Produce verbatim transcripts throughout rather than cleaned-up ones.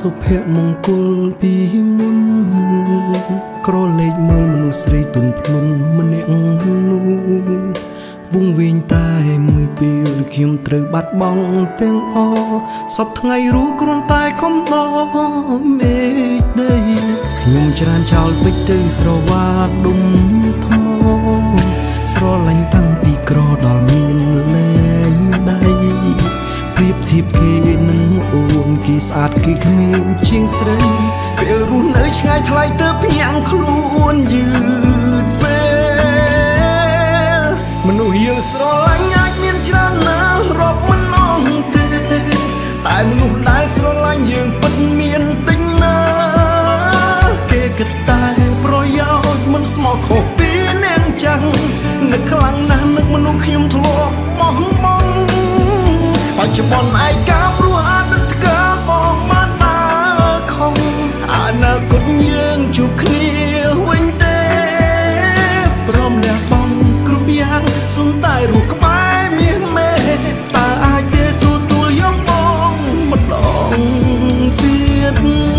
សុភមង្គលពីមុនក្រលេខមើលមនុស្សស្រីទុនភ្លុនម្នាក់នោះវងវិញតែមួយពេលខ្ញុំត្រូវបាត់បង់ទាំងអសពថ្ងៃរੂគ្រាន់តែខំដមេឃដីខ្ញុំច្រានចោលពេជ្រទៅស្រវាដុំថ្មស្រឡាញ់តាំងពីក្រដល់មានលែងដៃប្រៀបធៀបគេនឹងអូនគេស្អាតគេគ្មានជាងស្រីពេលរស់នៅឆ្ងាយថ្លៃទៅភ្ញាំងខ្លួនយឺតពេលមនុស្សយើងស្រឡាញ់អាចមានច្រើនណាស់រាប់មិនអស់ទេតែមនុស្សដែលស្រឡាញ់យើងពិតមានតិចណាស់គេគិតតែប្រយោជន៍មិនស្មោះខុសពីនាងចាំងនឹកខ្លាំងណាស់នឹកមនុស្សខ្ញុំធ្លាប់បោះបង់បច្ចុប្បន្នឯកាព្រោះអតីតកាលបងបានតាខំអនាគតយើងជួបគ្នាវិញទេព្រមលះបង់គ្រប់យ៉ាងសុំតែរស់ក្បែរមាសមេតើអាចទេទទួលយកបងម្ដងទៀត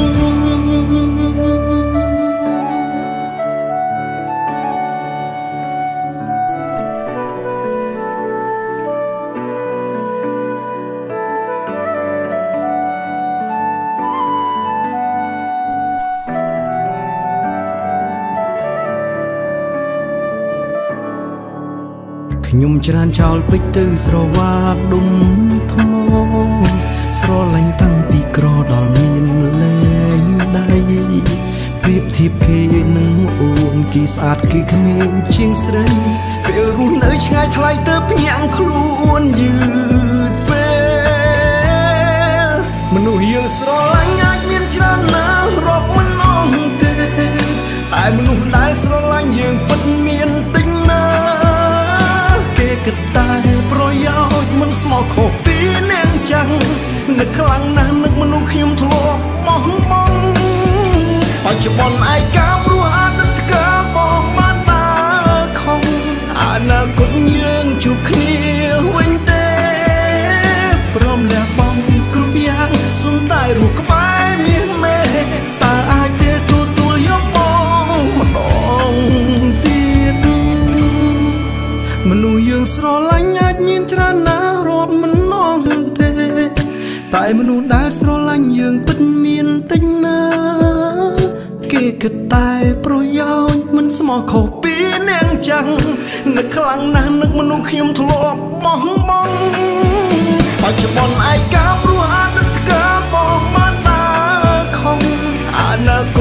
ខ្ញុំច្រានចោលពេជ្រទៅស្រវាដុំថ្មស្រឡាញ់តាំងពីក្រដល់មានលែងដៃប្រៀបធៀបគេនឹងអូនគេស្អាតគេគ្មានជាងស្រីពេលរស់នៅឆ្ងាយថ្លៃទៅភ្ញាំងខ្លួនយឺតពេលមនុស្សយើងស្រឡាញ់អាចមានច្រើនណាស់រាប់មិនអស់ទេតែមនុស្សដែលស្រឡាញ់យើងពិតមានតិចណាស់គេគិតតែប្រយោជន៍មិនស្មោះខុសពីនាងចាំងនឹកខ្លាំងណាស់នឹកមនុស្សខ្ញុំធ្លាប់បោះបង់បច្ចុប្បន្នឯកាព្រោះអតីតកាលបងបានតាខំអនាគតយើងជួបគ្នាវិញទេព្រមលះបង់គ្រប់យ៉ាងសុំតែរស់ក្បែរមាសមេតើអាចទេទទួលយកបងម្ដងទៀតមនុស្សយើងស្រឡាញ់អាចមានច្រើនណាស់រាប់មិនអស់ទេតែមនុស្សដែលស្រឡាញ់យើងពិតមានតិចណាស់គេគិតតែប្រយោជន៍មិនស្មោះខុសពីនាងចាំងនឹកខ្លាំងណាស់នឹកមនុស្សខ្ញុំធ្លាប់បោះបង់បច្ចុប្បន្នឯកាព្រោះអតីតកាលបងបានតាខំអនាគ